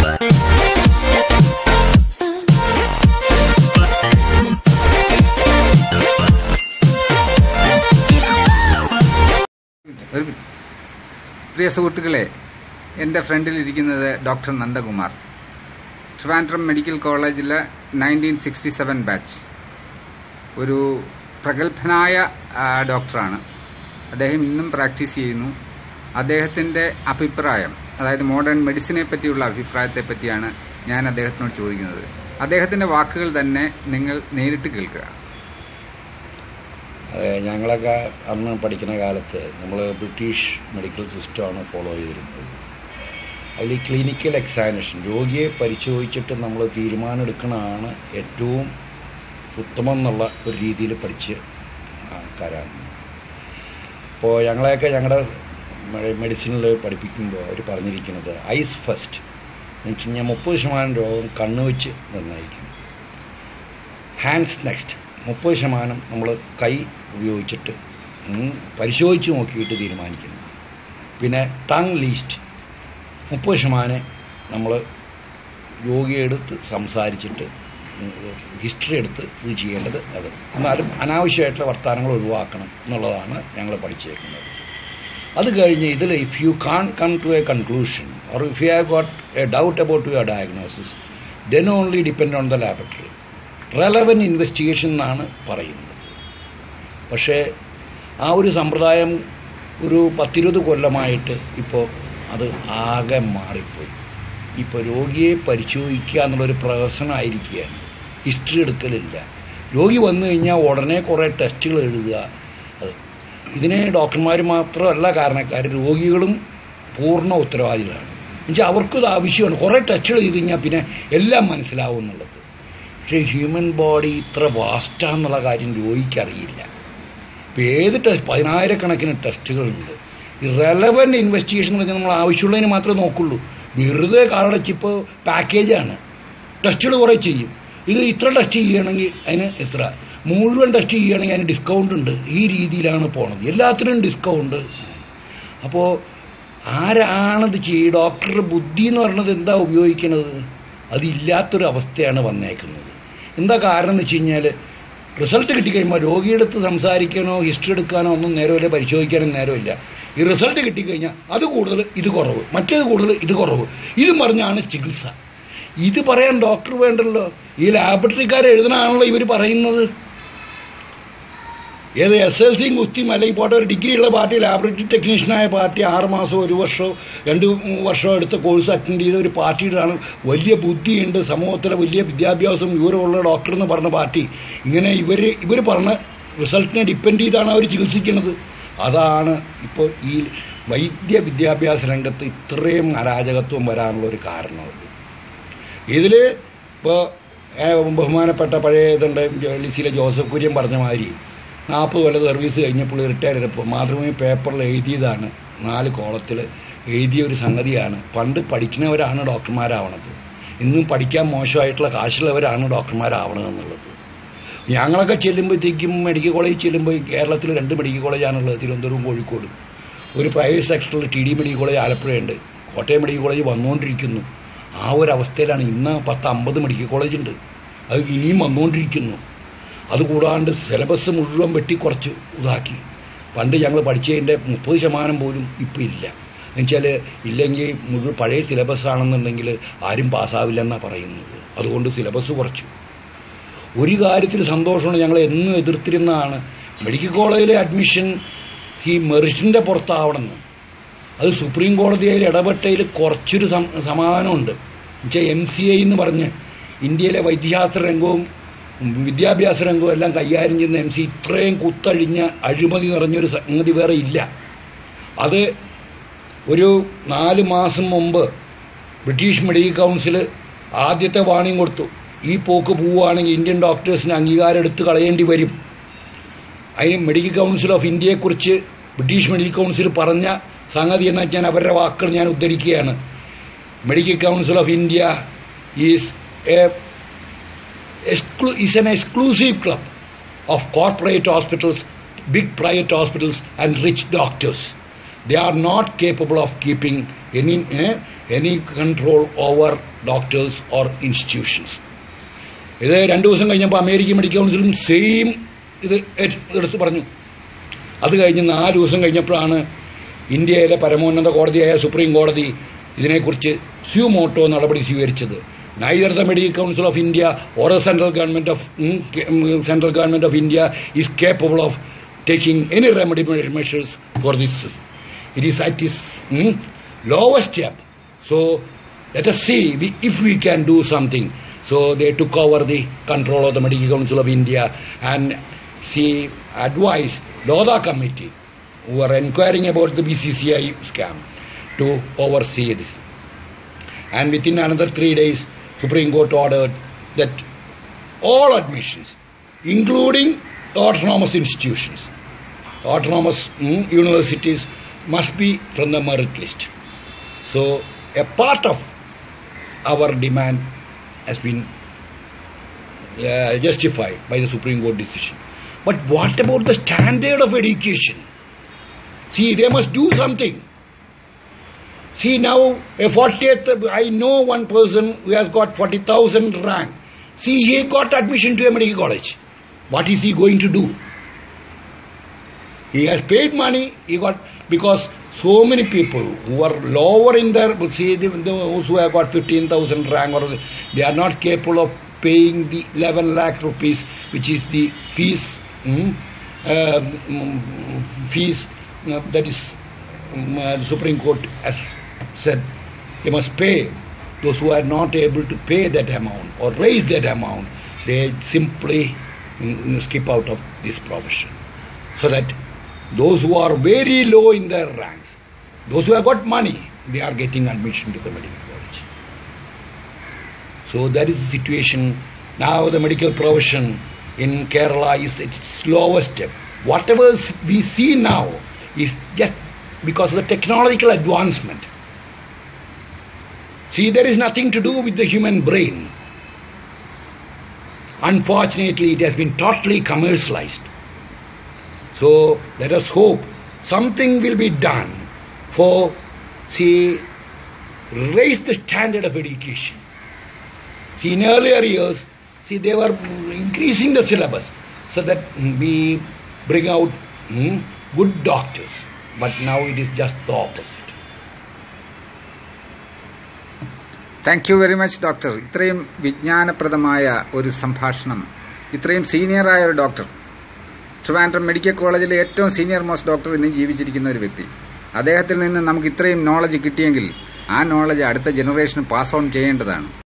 പ്രിയ സുഹൃത്തുക്കളെ, എന്റെ ഫ്രണ്ടിലിരിക്കുന്നത് ഡോക്ടർ നന്ദകുമാർ, ട്രിവാൻഡ്രം മെഡിക്കൽ കോളേജിലെ 1967 ബാച്ച്. ഒരു പ്രഗത്ഭനായ ഡോക്ടറാണ്. അദ്ദേഹം ഇന്നും പ്രാക്ടീസ് ചെയ്യുന്നു. അദ്ദേഹത്തിന്റെ അഭിപ്രായം, അതായത് മോഡേൺ മെഡിസിനെ പറ്റിയുള്ള അഭിപ്രായത്തെ പറ്റിയാണ് ഞാൻ അദ്ദേഹത്തിനോട് ചോദിക്കുന്നത്. അദ്ദേഹത്തിന്റെ വാക്കുകൾ തന്നെ നിങ്ങൾ നേരിട്ട് കേൾക്കുക. ഞങ്ങളൊക്കെ അന്ന് പഠിക്കുന്ന കാലത്ത് നമ്മൾ ബ്രിട്ടീഷ് മെഡിക്കൽ സിസ്റ്റമാണ് ഫോളോ ചെയ്തിരുന്നത്. അതിൽ ക്ലിനിക്കൽ എക്സാമിനേഷൻ, രോഗിയെ പരിശോധിച്ചിട്ട് നമ്മൾ തീരുമാനം എടുക്കുന്നതാണ് ഏറ്റവും ഉത്തമം എന്നുള്ള ഒരു രീതിയിൽ പഠിച്ച് ആൾക്കാരാണ്. അപ്പോൾ ഞങ്ങളെയൊക്കെ ഞങ്ങളുടെ മെഡിസിനിൽ പഠിപ്പിക്കുമ്പോൾ അവർ പറഞ്ഞിരിക്കുന്നത് ഐസ് ഫസ്റ്റ് എന്ന് വെച്ച് കഴിഞ്ഞാൽ 30% രോഗം കണ്ണ് വെച്ച് നിർണ്ണയിക്കും. ഹാൻഡ്സ് നെക്സ്റ്റ്, 30% നമ്മൾ കൈ ഉപയോഗിച്ചിട്ട് പരിശോധിച്ച് നോക്കിയിട്ട് തീരുമാനിക്കുന്നു. പിന്നെ ടങ് ലീസ്റ്റ്, 30% നമ്മൾ രോഗിയെടുത്ത് സംസാരിച്ചിട്ട് ഹിസ്റ്ററി എടുത്ത് ഇത് ചെയ്യേണ്ടത്. അത് എന്നാലും അനാവശ്യമായിട്ടുള്ള വർത്തമാനങ്ങൾ ഒഴിവാക്കണം എന്നുള്ളതാണ് ഞങ്ങൾ പഠിച്ചേക്കുന്നത്. അത് കഴിഞ്ഞ് ഇതിൽ if you can come to a conclusion or if you have got a doubt about your diagnosis, then only depend on the laboratory. Relevant investigation എന്നാണ് പറയുന്നത്. പക്ഷേ ആ ഒരു സമ്പ്രദായം ഒരു 10-20 കൊല്ലമായിട്ട് ഇപ്പോൾ അത് ആകെ മാറിപ്പോയി. ഇപ്പോൾ രോഗിയെ പരിശോധിക്കുക എന്നുള്ളൊരു പ്രഹസനമായിരിക്കുകയാണ്. ഹിസ്റ്ററി എടുക്കലില്ല. രോഗി വന്നു കഴിഞ്ഞാൽ ഉടനെ കുറേ ടെസ്റ്റുകൾ എഴുതുക. ഇതിനെ ഡോക്ടർമാർ മാത്രമല്ല കാരണക്കാർ, രോഗികളും പൂർണ്ണ ഉത്തരവാദികളാണ്. എന്നുവെച്ചാൽ അവർക്കിത് ആവശ്യമാണ്. കുറേ ടെസ്റ്റുകൾ ചെയ്ത് കഴിഞ്ഞാൽ പിന്നെ എല്ലാം മനസ്സിലാവും എന്നുള്ളത്. പക്ഷേ ഹ്യൂമൻ ബോഡി ഇത്ര വാസ്റ്റാന്നുള്ള കാര്യം രോഗിക്കറിയില്ല. ഇപ്പം ഏത് ടെസ്റ്റ് 10,000-കണക്കിന് ടെസ്റ്റുകളുണ്ട്. ഈ റെലവന്റ് ഇൻവെസ്റ്റിഗേഷൻ എന്ന് പറഞ്ഞാൽ നമ്മൾ ആവശ്യമുള്ളതിന് മാത്രമേ നോക്കുള്ളൂ. വെറുതെ കാർഡച്ചിപ്പോൾ പാക്കേജാണ്, ടെസ്റ്റുകൾ കുറേ ചെയ്യും. ഇത് ഇത്ര ടെസ്റ്റ് ചെയ്യുകയാണെങ്കിൽ അതിന് എത്ര, മുഴുവൻ ടെസ്റ്റ് ചെയ്യുകയാണെങ്കിൽ അതിന് ഡിസ്കൗണ്ട് ഉണ്ട്. ഈ രീതിയിലാണ് പോണത്. എല്ലാത്തിനും ഡിസ്കൗണ്ട്. അപ്പോൾ ആരാണത് ഡോക്ടറുടെ ബുദ്ധി എന്ന് പറയുന്നത് എന്താ ഉപയോഗിക്കുന്നത്? അതില്ലാത്തൊരു അവസ്ഥയാണ് വന്നേക്കുന്നത്. എന്താ കാരണം എന്ന് വെച്ച് കഴിഞ്ഞാൽ റിസൾട്ട് കിട്ടിക്കഴിയുമ്പോൾ രോഗിയുടെ അടുത്ത് സംസാരിക്കാനോ ഹിസ്റ്ററി എടുക്കാനോ ഒന്നും നേരമില്ല, പരിശോധിക്കാനും നേരമില്ല. ഈ റിസൾട്ട് കിട്ടിക്കഴിഞ്ഞാൽ അത് കൂടുതൽ ഇത് കുറവ്, മറ്റേത് കൂടുതൽ ഇത് കുറവ്, ഇതും പറഞ്ഞാണ് ചികിത്സ. ഇത് പറയാൻ ഡോക്ടർ വേണ്ടല്ലോ. ഈ ലാബറട്ടറിക്കാരെ എഴുതണാണല്ലോ ഇവർ പറയുന്നത്. ഏത് SLC കുസ്തിയും അല്ലെങ്കിൽ പോട്ടെ ഒരു ഡിഗ്രിയുള്ള പാർട്ടി, ലാബറട്ടറി ടെക്നീഷ്യനായ പാർട്ടി 6 മാസമോ 1 വർഷമോ 2 വർഷമോ എടുത്ത കോഴ്സ് അറ്റൻഡ് ചെയ്ത ഒരു പാർട്ടിയിലാണ് വലിയ ബുദ്ധിയുണ്ട്, സമൂഹത്തിലെ വലിയ വിദ്യാഭ്യാസം വിവരമുള്ള ഡോക്ടർ എന്ന് പറഞ്ഞ പാർട്ടി. ഇങ്ങനെ ഇവർ പറഞ്ഞ റിസൾട്ടിനെ ഡിപ്പെൻഡ് ചെയ്താണ് അവർ ചികിത്സിക്കുന്നത്. അതാണ് ഇപ്പോൾ ഈ വൈദ്യ വിദ്യാഭ്യാസ രംഗത്ത് ഇത്രയും അരാജകത്വം വരാനുള്ള ഒരു കാരണം. ഇതിൽ ഇപ്പോൾ ബഹുമാനപ്പെട്ട പഴയ ഇതുണ്ട് LICയിലെ ജോസഫ് കുര്യൻ പറഞ്ഞ മാതിരി 40 കൊല്ലം സർവീസ് കഴിഞ്ഞപ്പോൾ റിട്ടയർ ചെയ്തപ്പോൾ മാതൃഭൂമി പേപ്പറിൽ എഴുതിയതാണ്, 4 കോളത്തിൽ എഴുതിയ ഒരു സംഗതിയാണ്. പണ്ട് പഠിക്കുന്നവരാണ് ഡോക്ടർമാരാവണത്, ഇന്നും പഠിക്കാൻ മോശമായിട്ടുള്ള കാശുള്ളവരാണ് ഡോക്ടർമാരാവണമെന്നുള്ളത്. ഞങ്ങളൊക്കെ ചെല്ലുമ്പോഴത്തേക്കും മെഡിക്കൽ കോളേജ് ചെല്ലുമ്പോൾ കേരളത്തിൽ 2 മെഡിക്കൽ കോളേജാണുള്ളത്, തിരുവനന്തപുരവും കോഴിക്കോടും. ഒരു പ്രൈവറ്റ് സെക്ടറിൽ TD മെഡിക്കൽ കോളേജ് ആലപ്പുഴയുണ്ട്, കോട്ടയം മെഡിക്കൽ കോളേജ് വന്നുകൊണ്ടിരിക്കുന്നു. ആ ഒരു അവസ്ഥയിലാണ്. ഇന്ന് 10-50 മെഡിക്കൽ കോളേജുണ്ട്, അത് ഇനിയും വന്നുകൊണ്ടിരിക്കുന്നു. അതുകൂടാണ്ട് സിലബസ് മുഴുവൻ വെട്ടിക്കുറച്ച് ഇതാക്കി. പണ്ട് ഞങ്ങൾ പഠിച്ചതിൻ്റെ 30% പോലും ഇപ്പം ഇല്ല. എന്നുവെച്ചാൽ ഇല്ലെങ്കിൽ മുഴുവൻ പഴയ സിലബസ് ആണെന്നുണ്ടെങ്കിൽ ആരും പാസ്സാവില്ലെന്നാണ് പറയുന്നത്. അതുകൊണ്ട് സിലബസ് കുറച്ചു. ഒരു കാര്യത്തിൽ സന്തോഷമാണ്, ഞങ്ങൾ എന്നും എതിർത്തിരുന്നതാണ് മെഡിക്കൽ കോളേജിലെ അഡ്മിഷൻ ഈ മെറിറ്റിൻ്റെ പുറത്താവണമെന്ന്. അത് സുപ്രീം കോടതിയിൽ ഇടപെട്ടതിൽ കുറച്ചൊരു സമാധാനമുണ്ട്. എന്നുവെച്ചാൽ MCA എന്ന് പറഞ്ഞ് ഇന്ത്യയിലെ വൈദ്യശാസ്ത്ര രംഗവും വിദ്യാഭ്യാസ രംഗവും എല്ലാം കൈകാര്യം ചെയ്യുന്ന MC ഇത്രയും കുത്തഴിഞ്ഞ അഴിമതി നിറഞ്ഞൊരു സംഗതി വേറെ ഇല്ല. അത് ഒരു 4 മാസം മുമ്പ് ബ്രിട്ടീഷ് മെഡിക്കൽ കൗൺസിൽ ആദ്യത്തെ വാണിംഗ് കൊടുത്തു. ഈ പോക്ക് പോവുകയാണെങ്കിൽ ഇന്ത്യൻ ഡോക്ടേഴ്സിന് അംഗീകാരം എടുത്ത് കളയേണ്ടി വരും. അതിന് മെഡിക്കൽ കൗൺസിൽ ഓഫ് ഇന്ത്യയെക്കുറിച്ച് ബ്രിട്ടീഷ് മെഡിക്കൽ കൗൺസിൽ പറഞ്ഞ സംഗതി എന്നാൽ ഞാൻ അവരുടെ വാക്കുകൾ ഞാൻ ഉദ്ധരിക്കുകയാണ്. Medical council of India is an exclusive club of corporate hospitals, big private hospitals and rich doctors. They are not capable of keeping any any control over doctors or institutions. ഇത് 2 ദിവസം കഴിഞ്ഞപ്പോൾ അമേരിക്കൻ മെഡിക്കൽ കൗൺസിലും സെയിം ഇത് എടുത്തു പറഞ്ഞു. അത് കഴിഞ്ഞ് 4 ദിവസം കഴിഞ്ഞപ്പോഴാണ് ഇന്ത്യയിലെ പരമോന്നത കോടതിയായ സുപ്രീം കോടതി ഇതിനെക്കുറിച്ച് സ്യൂമോട്ടോ നടപടി സ്വീകരിച്ചത്. Neither the Medical Council of India or the central government of India is capable of taking any remedy measures for this. It is at its lowest step. So let us see if we can do something. So they took over the control of the Medical Council of India and advised Lodha committee, who are inquiring about the BCCI scam, to oversee this. And within another 3 days, Supreme Court ordered that all admissions, including the autonomous institutions, autonomous universities, must be from the merit list. So a part of our demand has been justified by the Supreme Court decision. But what about the standard of education? See, they must do something. See, now a 40th, I know one person who has got 40,000 rank. See, he got admission to a medical college. What is he going to do? He has paid money, because so many people who are lower in their, see, those who have got 15,000 rank, or they are not capable of paying the 11 lakh rupees, which is the fees, that is, the Supreme Court has said they must pay. Those who are not able to pay that amount or raise that amount, they simply skip out of this profession. So that those who are very low in their ranks, those who have got money, they are getting admission to the medical college. So that is the situation. Now the medical profession in Kerala is at its lowest step. Whatever we see now is just because of the technological advancement. See, there is nothing to do with the human brain. Unfortunately, it has been totally commercialized. So let us hope something will be done for, raise the standard of education. See, in earlier years, they were increasing the syllabus so that we bring out good doctors. But now it is just the opposite. Thank you very much doctor. ഇത്രയും വിജ്ഞാനപ്രദമായ ഒരു സംഭാഷണം, ഇത്രയും സീനിയറായ ഒരു doctor, Trivandrum medical കോളേജിലെ ഏറ്റവും senior most doctor ഇന്ന് ജീവിച്ചിരിക്കുന്ന ഒരു വ്യക്തി, അദ്ദേഹത്തിൽ നിന്ന് നമുക്ക് ഇത്രയും നോളജ് കിട്ടിയെങ്കിൽ ആ നോളജ് അടുത്ത ജനറേഷന് പാസ് ഓൺ ചെയ്യേണ്ടതാണ്.